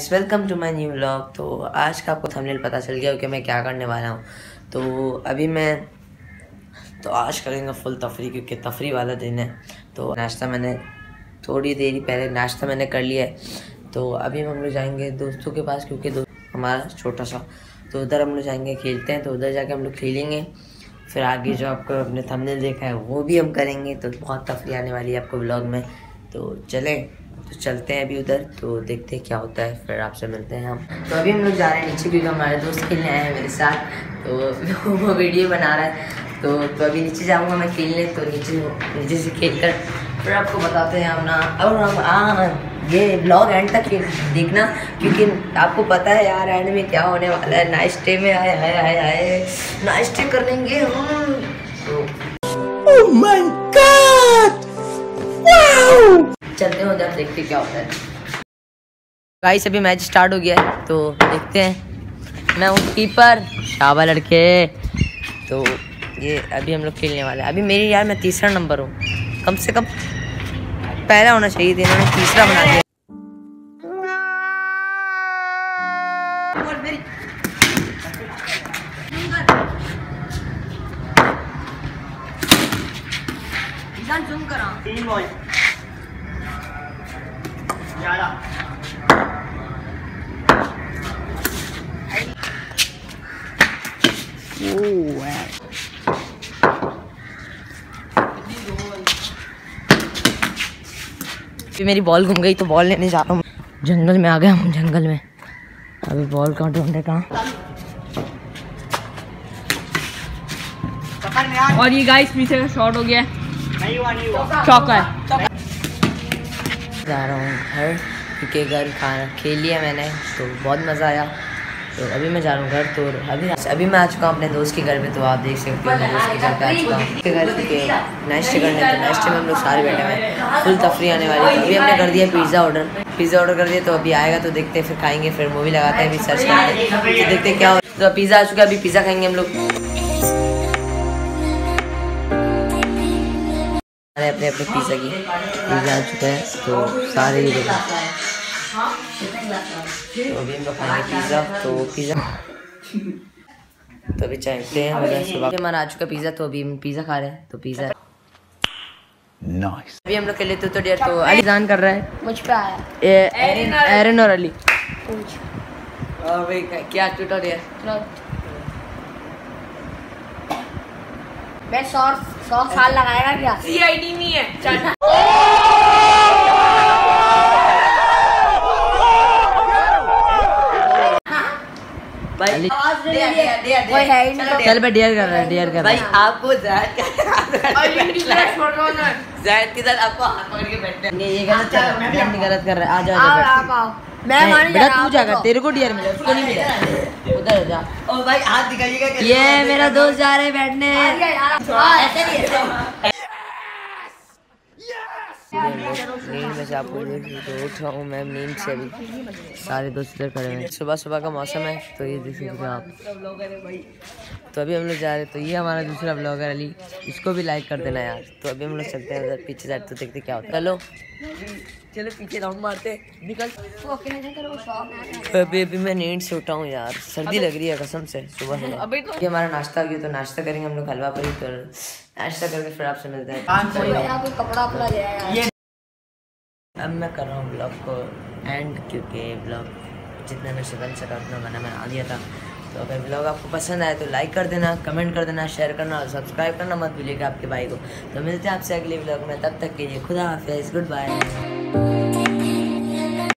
Guys, welcome to my new vlog. तो आज का आपको थंबनेल पता चल गया हो कि मैं क्या करने वाला हूँ। तो आज करेंगे फुल तफरी, क्योंकि तफरी वाला दिन है। तो नाश्ता मैंने थोड़ी देर पहले नाश्ता मैंने कर लिया है। तो अभी हम लोग जाएंगे दोस्तों के पास, क्योंकि दोस्त हमारा छोटा सा, तो उधर हम लोग जाएंगे, खेलते हैं। तो उधर जाके हम लोग खेलेंगे, फिर आगे जो आपको अपने थंबनेल देखा है वो भी हम करेंगे। तो बहुत तफरी आने वाली है आपको व्लॉग में। तो चलते हैं अभी उधर, तो देखते हैं क्या होता है, फिर आपसे मिलते हैं हम। तो अभी हम लोग जा रहे हैं नीचे, क्योंकि हमारे दोस्त खेलने आए हैं मेरे साथ। तो वो वीडियो बना रहा है। तो अभी नीचे जाऊंगा मैं खेलने। तो नीचे से खेल कर फिर आपको बताते हैं अपना। और हम ये ब्लॉग एंड तक देखना, क्योंकि आपको पता है यार एंड में क्या होने वाला है। नाइस्टे में आए नाइस्टे कर लेंगे हम। तो ओह माय गॉड, वाओ! चलते हो जब देखते क्या होता है। गाइस अभी मैच स्टार्ट हो गया है, तो देखते हैं। मैं हूँ कीपर, शाबाश लड़के। तो ये अभी हम लोग खेलने वाले हैं। अभी मेरी यार मैं तीसरा नंबर हूँ, कम से कम पहला होना चाहिए था, इन्होंने तीसरा बना दिया। जूम करा 3 बॉल मेरी बॉल घूम गई, तो बॉल लेने जा रहा हूँ। जंगल में आ गया हूँ, जंगल में। अभी बॉल कहाँ ढूंढे, कहाँ। और ये गाइस पीछे का शॉट हो गया, चौका है। जा रहा हूँ घर, क्योंकि घर खाना खेल लिया मैंने, तो बहुत मज़ा आया। तो अभी मैं जा रहा हूँ घर। तो अभी मैं आ चुका हूँ अपने दोस्त के घर पे। तो आप देख सकते हो मैं दोस्त के घर पे आ चुका हूँ, के घर के नाश्ते करने। तो नाश्ते में हम लोग सारे बैठे हुए हैं, फुल तफरी आने वाली है। तो अभी हमने कर दिया पिज़्ज़ा ऑर्डर कर दिया। तो अभी आएगा तो देखते हैं, फिर खाएंगे, फिर मूवी लगाते हैं, अभी सर्च करते हैं, तो देखते हैं क्या हो। तो पिज़्ज़ा आ चुका है, अभी पिज़्ज़ा खाएंगे हम लोग। अपने पिज़्ज़ा आ चुका है, तो सारे ही देखो। तो अभी हम लोग खाएंगे पिज़्ज़ा। तो अभी चाहते हैं सुबह हमारा आ चुका पिज़्ज़ा। तो अभी हम पिज़्ज़ा खा रहे हैं। तो पिज़्ज़ा नाइस। अभी हम लोग खेले तो डियर। तो अली जान कर रहा है, मुझ पे आया एरन और अली। क्या ट्यूटोरियल? मैं 100 साल लगाएगा क्या? CID नहीं है। भाई कोई है ही नहीं। चल मैं डियर कर रहा है भाई। आपको ज़ायद के साथ आपको हाथ पकड़ के बैठना है। ये गलत कर रहा है। आ जाओ बेटा, तू जाकर, तेरे को डियर मिला, उसको नहीं मिला। उधर जा। ओ भाई हाथ दिखाइएगा। ये मेरा दोस्त जा रहे हैं बैठने। नींद में से आपको तो उठा हूँ मैं नींद से। अभी सारे दोस्त इधर खड़े हैं, सुबह का मौसम है। तो ये देख सकते हो आप। तो अभी हम लोग जा रहे हैं। तो ये हमारा दूसरा ब्लॉगर अली, इसको भी लाइक कर देना यार। तो अभी हम लोग चलते हैं उधर पीछे साइड, तो देखते क्या होता है। चलो पीछे राउंड मारते, निकल। अभी मैं नींद से उठा हूँ यार, सर्दी लग रही है कसम से। सुबह ये हमारा नाश्ता हो गया। तो नाश्ता करेंगे हम लोग हलवा पूरी। तो नाश्ता करके फिर आपसे मिलते हैं। अब मैं कर रहा हूँ ब्लॉग को एंड, क्योंकि ब्लॉग जितना मेरे से बन सका उतना मैंने बना दिया था। तो अगर ब्लॉग आपको पसंद आए तो लाइक कर देना, कमेंट कर देना, शेयर करना और सब्सक्राइब करना मत भूलिएगा आपके भाई को। तो मिलते हैं आपसे अगले ब्लॉग में, तब तक के लिए खुदा हाफिज़, गुड बाय।